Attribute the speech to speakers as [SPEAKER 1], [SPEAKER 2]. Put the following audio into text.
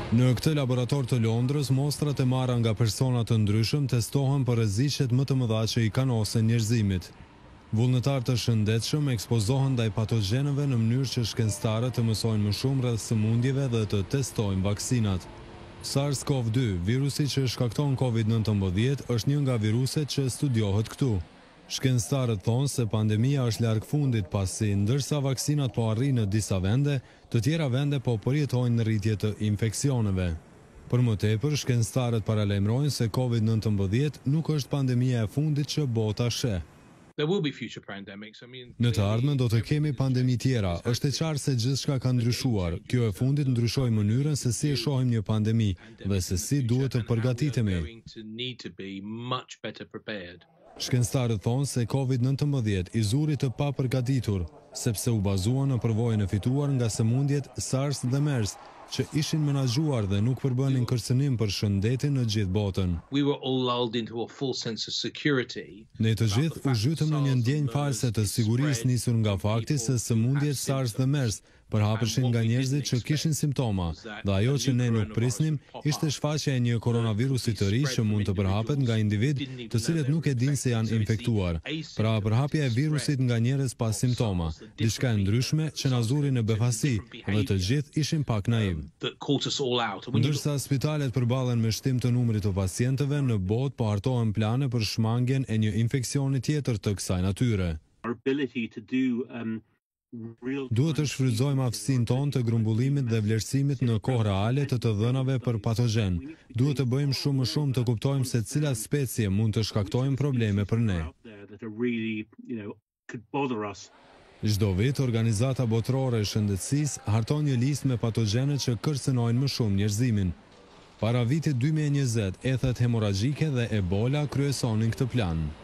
[SPEAKER 1] Në këtë laborator të Londrës, mostrat e marra nga persona të ndryshëm testohen për rreziqet më të mëdha që i kanosen njerëzimit. Vullnetarë të shëndetshëm ekspozohen ndaj patogjenëve në mënyrë që shkencëtarët të mësojnë më shumë rreth sëmundjeve dhe të testojnë vaksinat. SARS-CoV-2, virusi që shkakton COVID-19, është një nga viruset që studiohet këtu. Shkencëtarët thonë se pandemia është larg fundit pasi ndërsa vaksinat po arrin në disa vende, të tjera vende po përjetojnë në rritje të infeksioneve. Për më tepër, shkencëtarët paralajmërojnë se COVID-19 nuk është pandemia e fundit që bota sheh. Në të ardhmen do të kemi pandemi tjera, është e qartë se gjithçka ka ndryshuar. Kjo e fundit ndryshoi mënyrën se si e shohim një pandemi dhe se si duhet të përgatitemi. Shkencëtarët thonë se COVID-19 i zuri të papërgatitur, sepse u bazuan në përvojën e fituar nga sëmundjet SARS dhe MERS, që ishin menaxhuar dhe nuk përbënin kërcënim për shëndetin në gjithë botën. Ne të gjithë u zhytëm në një ndjenjë false të sigurisë nisur nga fakti se sëmundjet SARS dhe MERS përhapeshin nga njerëzit që kishin simptoma, dhe ajo që ne nuk prisnim ishte shfaqja e një koronavirusi të ri që mund të përhapet nga individ të cilët nuk e dinë se janë infektuar. Pra përhapja e virusit nga njerëz pa simptoma, diçka e ndryshme që na zuri në befasi dhe të gjithë ishin pak naiv. Ndërsa spitalet përballen me shtim të numrit të pacientëve, në botë po hartohen plane për shmangjen e një infeksioni tjetër të kësaj natyre. Duhet të shfrytëzojmë aftësinë tonë të grumbullimit dhe vlerësimit në kohë reale të të dhënave për patogjen. Duhet të bëjmë shumë më shumë të kuptojmë se cilat specie mund të shkaktojnë probleme për ne. Çdo vit, Organizata Botërore e Shëndetësisë harton një listë me patogjene që kërcënojnë më shumë njerëzimin. Para vitit 2020, ethet hemoragjike dhe Ebola kryesonin këtë plan.